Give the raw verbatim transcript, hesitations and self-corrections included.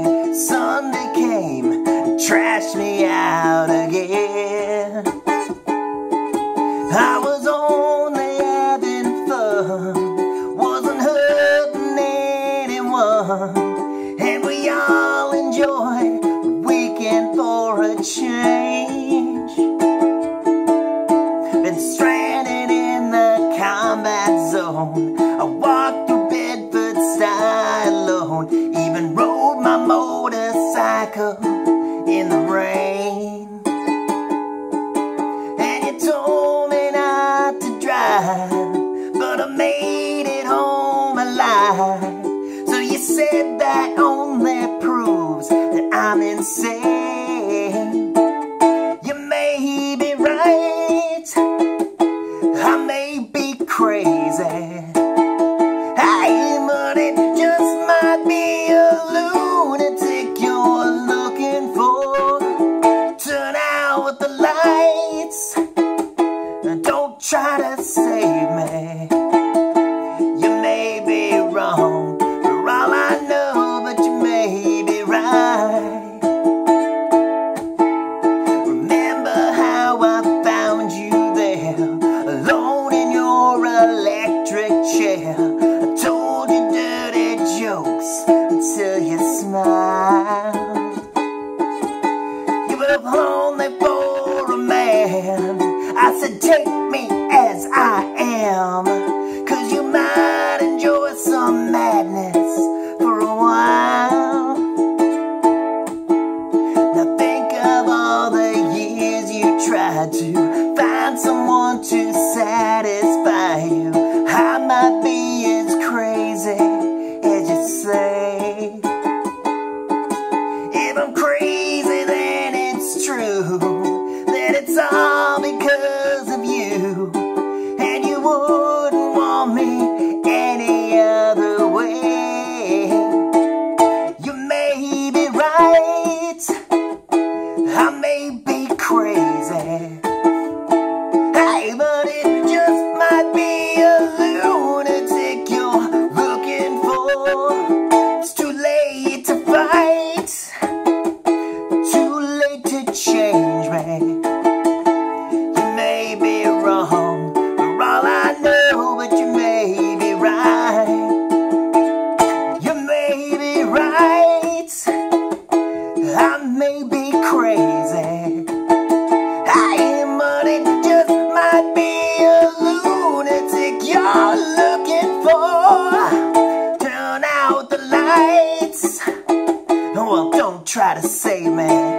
Sunday came and trashed me out again. I was only having fun, wasn't hurting anyone, and we all enjoyed the weekend for a change. Been stranded in the combat zone, I walked through Bedford style alone, even rode my motorcycle in the rain. And you told me not to drive, but I made it home alive. So you said that only proves that I'm insane. You may be right, I may be crazy, hey, but it just might be a lunatic you're looking for. Turn out the lights, don't try to save me. You may be wrong, for all I know, but you may be right. Remember how I found you there, alone in your electric chair. I told you dirty jokes until you smiled. You were only for a man. I said take me as I am, 'cause you might enjoy some madness for a while. Now think of all the years you tried to find someone to satisfy you. I might be as crazy as you say. If I'm crazy, then it's true that it's all because of you, and you wouldn't want me any other way. You may be right, I may be crazy, hey, but it just might be a lunatic you're looking for. It's too late to fight, too late to change me. You may be wrong, for all I know, but you may be right. You may be right, I may be crazy, hey, but it just might be a lunatic you're looking for. Turn out the lights, well, don't try to save me.